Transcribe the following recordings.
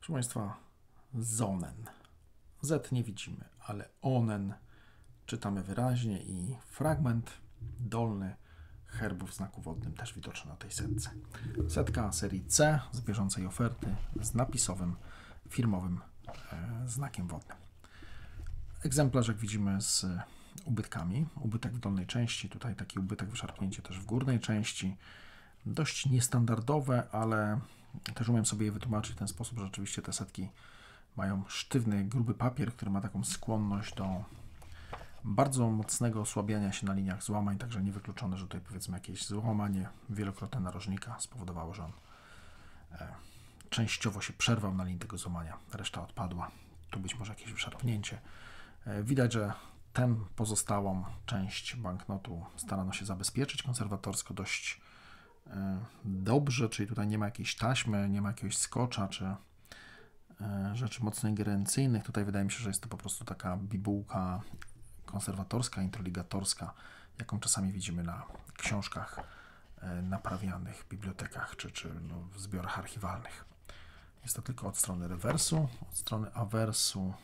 Proszę Państwa, zonen. Z nie widzimy, ale onen czytamy wyraźnie i fragment dolny herbu w znaku wodnym też widoczny na tej setce. Setka serii C z bieżącej oferty z napisowym, firmowym znakiem wodnym. Egzemplarz, jak widzimy, z ubytkami. Ubytek w dolnej części, tutaj taki ubytek, wyszarpnięcie też w górnej części. Dość niestandardowe, ale też umiem sobie je wytłumaczyć w ten sposób, że rzeczywiście te setki mają sztywny, gruby papier, który ma taką skłonność do bardzo mocnego osłabiania się na liniach złamań, także niewykluczone, że tutaj powiedzmy jakieś złamanie wielokrotne narożnika spowodowało, że on częściowo się przerwał na linii tego złamania, reszta odpadła. Tu być może jakieś wyszarpnięcie. Widać, że tę pozostałą część banknotu starano się zabezpieczyć konserwatorsko dość dobrze, czyli tutaj nie ma jakiejś taśmy, nie ma jakiegoś skocza, czy rzeczy mocno ingerencyjnych. Tutaj wydaje mi się, że jest to po prostu taka bibułka konserwatorska, introligatorska, jaką czasami widzimy na książkach naprawianych w bibliotekach, czy w zbiorach archiwalnych. Jest to tylko od strony rewersu, od strony awersu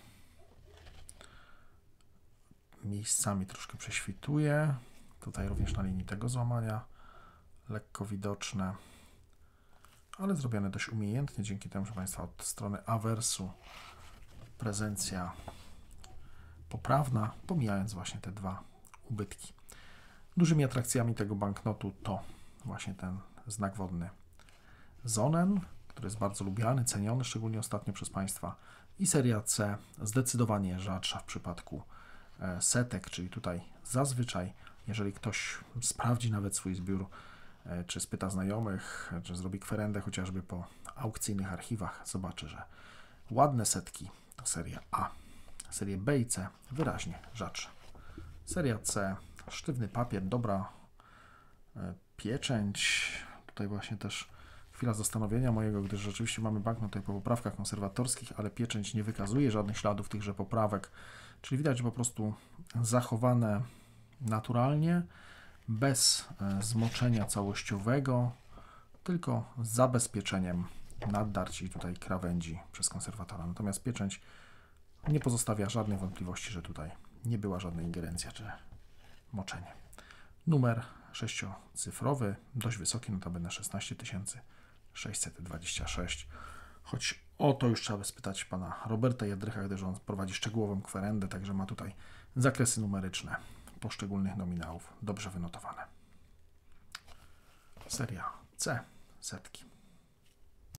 miejscami troszkę prześwituje. Tutaj również na linii tego złamania lekko widoczne, ale zrobione dość umiejętnie, dzięki temu, że Państwa od strony awersu prezencja poprawna, pomijając właśnie te dwa ubytki. Dużymi atrakcjami tego banknotu to właśnie ten znak wodny zonen, który jest bardzo lubiany, ceniony, szczególnie ostatnio przez Państwa, i seria C, zdecydowanie rzadsza w przypadku setek, czyli tutaj zazwyczaj, jeżeli ktoś sprawdzi nawet swój zbiór, czy spyta znajomych, czy zrobi kwerendę chociażby po aukcyjnych archiwach, zobaczy, że ładne setki to seria A. Serie B i C wyraźnie rzadsze. Seria C, sztywny papier, dobra pieczęć. Tutaj właśnie też chwila zastanowienia mojego, gdyż rzeczywiście mamy banknot tutaj po poprawkach konserwatorskich, ale pieczęć nie wykazuje żadnych śladów tychże poprawek, czyli widać, że po prostu zachowane naturalnie, bez zmoczenia całościowego, tylko z zabezpieczeniem naddarci tutaj krawędzi przez konserwatora. Natomiast pieczęć nie pozostawia żadnej wątpliwości, że tutaj nie była żadna ingerencja czy moczenie. Numer 6-cyfrowy, dość wysoki, notabene 16 626. Choć o to już trzeba by spytać pana Roberta Jadrycha, gdyż on prowadzi szczegółową kwerendę, także ma tutaj zakresy numeryczne poszczególnych nominałów dobrze wynotowane. Seria C, setki.